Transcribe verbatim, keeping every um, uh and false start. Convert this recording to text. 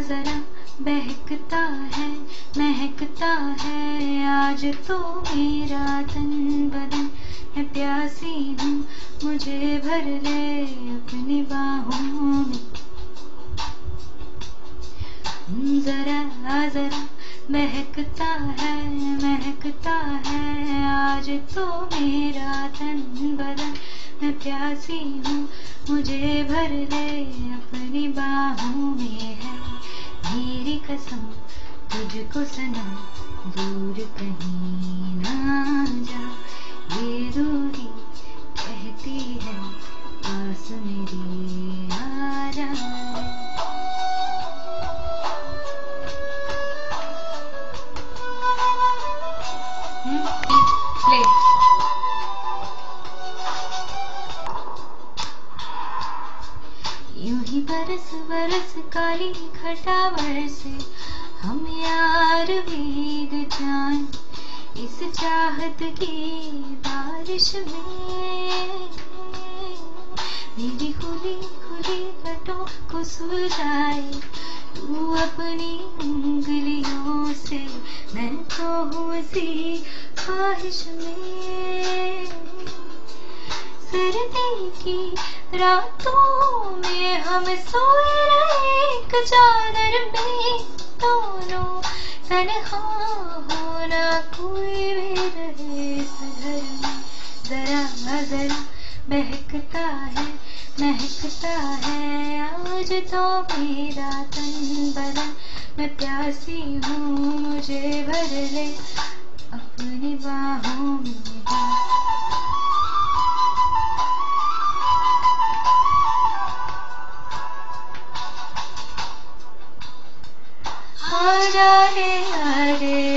जरा बहकता है महकता है आज तो मेरा तन बदन। मैं प्यासी हूँ मुझे भर ले अपनी बाहों में। जरा जरा महकता है महकता है आज तो मेरा तन बदन। मैं प्यासी हूँ मुझे भर ले अपनी बाहों में। है मेरी कसम तुझको सनम दूर कहीं ना जा। ये दूरी कहती है पास मेरी आ जा। प्ले यूं ही बरस बरस काली घटा बरसे हम यार भीग जाएं इस चाहत की बारिश में। मेरी खुली खुली लटों को सुलझाए तू अपनी उंगलियों से। मैं तो हूँ इसी ख्वाहिश में। सर्दी की रातों में हम सोए रहे एक चादर में दोनों। तन्हा होना कोई भी रहे इस घर में। जरा जरा महकता है महकता है आज तो मेरा तन बदन। मैं प्यासी हूँ मुझे भर ले अपनी बाहों में। आजा रे आरे